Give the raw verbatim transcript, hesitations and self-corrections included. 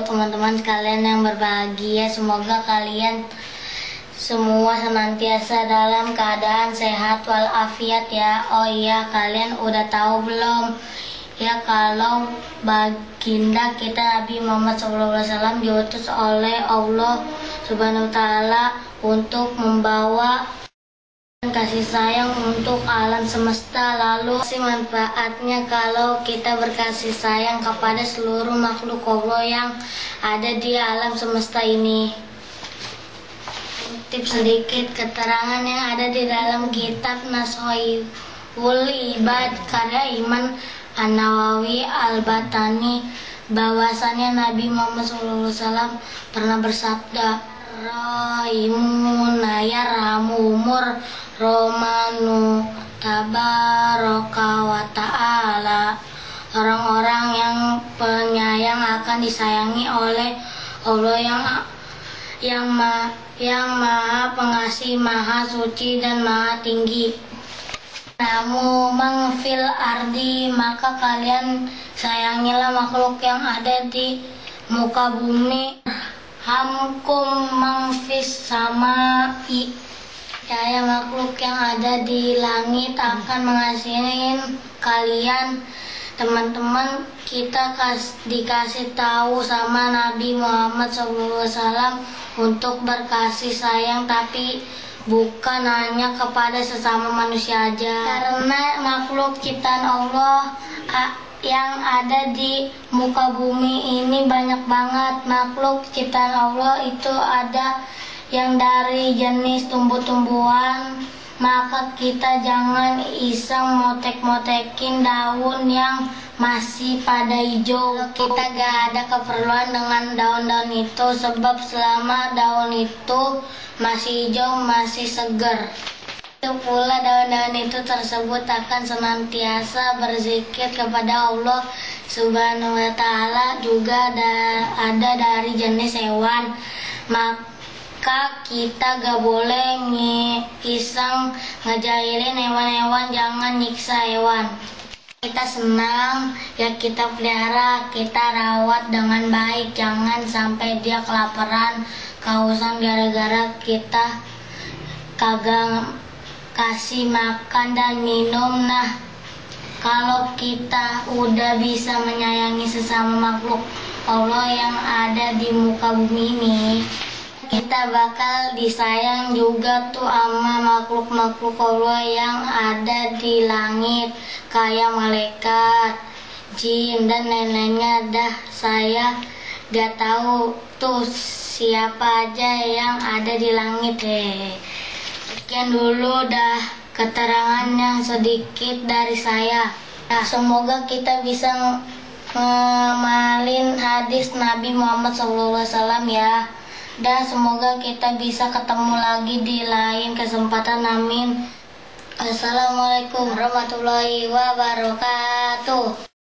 wabarakatuh, teman-teman sekalian yang berbahagia. Semoga kalian semua senantiasa dalam keadaan sehat walafiat ya. Oh iya, kalian udah tahu belum ya kalau baginda kita Nabi Muhammad shallallahu alaihi wasallam diutus oleh Allah Subhanahu wa Ta'ala untuk membawa kasih sayang untuk alam semesta. Lalu si manfaatnya kalau kita berkasih sayang kepada seluruh makhluk Allah yang ada di alam semesta ini. Tips sedikit keterangan yang ada di dalam kitab Nashihul Ibad karya Imam An-Nawawi Al-Batani bahwasannya Nabi Muhammad shallallahu alaihi wasallam pernah bersabda, Rahimuna yarhamumur Romanu tabaraka wa ta'ala. Orang-orang yang penyayang akan disayangi oleh Allah yang yang ma, yang maha pengasih, maha suci dan maha tinggi. Namu mangfil ardi, maka kalian sayangilah makhluk yang ada di muka bumi. Hamkum mangfis sama i, ya makhluk yang ada di langit akan mengasihi kalian. Teman-teman, kita kas, dikasih tahu sama Nabi Muhammad shallallahu alaihi wasallam untuk berkasih sayang, tapi bukan hanya kepada sesama manusia aja, karena makhluk ciptaan Allah yang ada di muka bumi ini banyak banget. Makhluk ciptaan Allah itu ada yang dari jenis tumbuh-tumbuhan, maka kita jangan iseng motek-motekin daun yang masih pada hijau. Kita gak ada keperluan dengan daun-daun itu, sebab selama daun itu masih hijau, masih segar, itu pula daun-daun itu tersebut akan senantiasa berzikir kepada Allah Subhanahu wa Ta'ala. Juga ada, ada dari jenis hewan, maka kita gak boleh iseng ngejailin hewan-hewan, jangan nyiksa hewan. Kita senang ya kita pelihara, kita rawat dengan baik, jangan sampai dia kelaparan, kehausan gara-gara kita kagak kasih makan dan minum. Nah, kalau kita udah bisa menyayangi sesama makhluk Allah yang ada di muka bumi ini, kita bakal disayang juga tuh sama makhluk-makhluk Allah yang ada di langit, kayak malaikat, jin, dan lain-lainnya. Dah saya gak tahu tuh siapa aja yang ada di langit deh. Sekian dulu dah keterangan yang sedikit dari saya. Nah, semoga kita bisa ngamalin hadis Nabi Muhammad shallallahu alaihi wasallam ya. Dan semoga kita bisa ketemu lagi di lain kesempatan. Amin. Assalamualaikum warahmatullahi wabarakatuh.